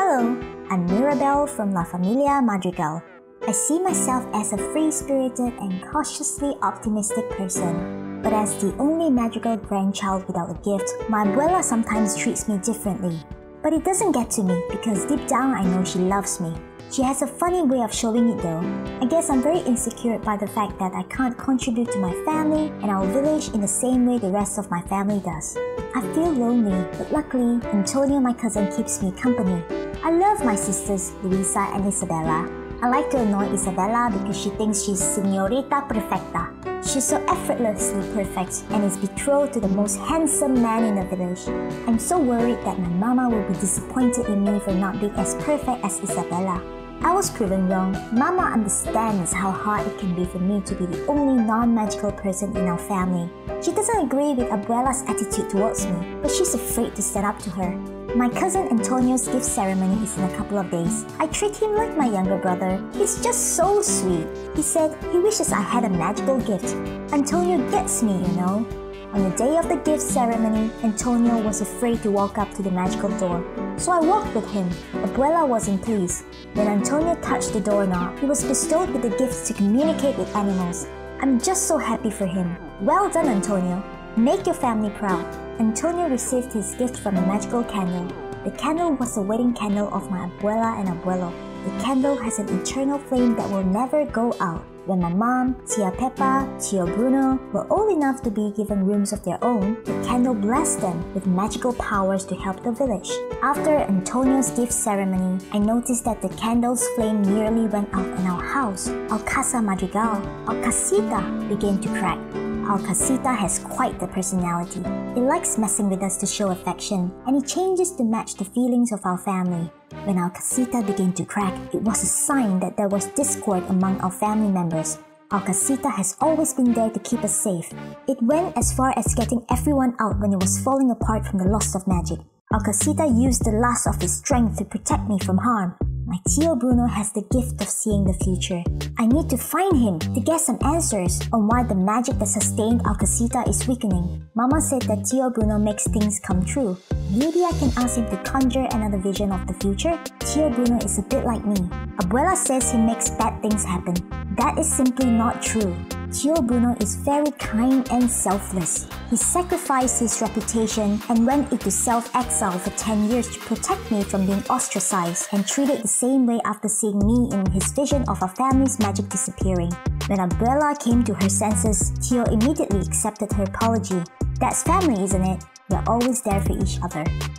Hello, I'm Mirabel from La Familia Madrigal. I see myself as a free-spirited and cautiously optimistic person. But as the only magical grandchild without a gift, my abuela sometimes treats me differently. But it doesn't get to me because deep down I know she loves me. She has a funny way of showing it though. I guess I'm very insecure by the fact that I can't contribute to my family and our village in the same way the rest of my family does. I feel lonely, but luckily, Antonio, my cousin, keeps me company. I love my sisters, Luisa and Isabella. I like to annoy Isabella because she thinks she's Señorita Perfecta. She's so effortlessly perfect and is betrothed to the most handsome man in the village. I'm so worried that my mama will be disappointed in me for not being as perfect as Isabella. I was proven wrong. Mama understands how hard it can be for me to be the only non-magical person in our family. She doesn't agree with Abuela's attitude towards me, but she's afraid to stand up to her. My cousin Antonio's gift ceremony is in a couple of days. I treat him like my younger brother. He's just so sweet. He said he wishes I had a magical gift. Antonio gets me, you know. On the day of the gift ceremony, Antonio was afraid to walk up to the magical door. So I walked with him. Abuela wasn't pleased. When Antonio touched the doorknob, he was bestowed with the gifts to communicate with animals. I'm just so happy for him. Well done, Antonio. Make your family proud. Antonio received his gift from a magical candle. The candle was the wedding candle of my abuela and abuelo. The candle has an eternal flame that will never go out. When my mom, Tia Peppa, Tio Bruno were old enough to be given rooms of their own, the candle blessed them with magical powers to help the village. After Antonio's gift ceremony, I noticed that the candle's flame nearly went out in our house. Our Casa Madrigal, our casita, began to crack. Our casita has quite the personality. It likes messing with us to show affection, and it changes to match the feelings of our family. When our casita began to crack, it was a sign that there was discord among our family members. Our casita has always been there to keep us safe. It went as far as getting everyone out when it was falling apart from the loss of magic. Our casita used the last of its strength to protect me from harm. My Tio Bruno has the gift of seeing the future. I need to find him to get some answers on why the magic that sustained our casita is weakening. Mama said that Tio Bruno makes things come true. Maybe I can ask him to conjure another vision of the future? Tio Bruno is a bit like me. Abuela says he makes bad things happen. That is simply not true. Tio Bruno is very kind and selfless. He sacrificed his reputation and went into self-exile for 10 years to protect me from being ostracized and treated the same way after seeing me in his vision of our family's magic disappearing. When Abuela came to her senses, Tio immediately accepted her apology. That's family, isn't it? We're always there for each other.